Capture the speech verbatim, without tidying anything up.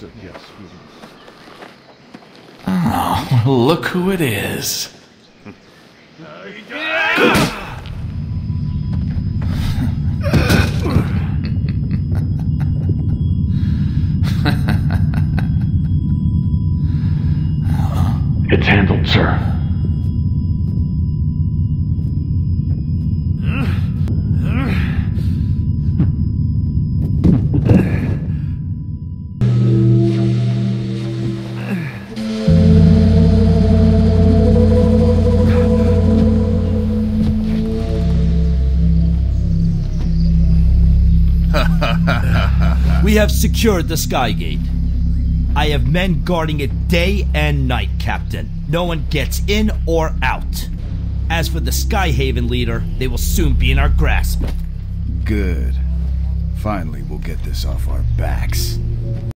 Understood, yes. Oh, look who it is. It's handled, sir. We have secured the Skygate. I have men guarding it day and night, Captain. No one gets in or out. As for the Skyhaven leader, they will soon be in our grasp. Good. Finally, we'll get this off our backs.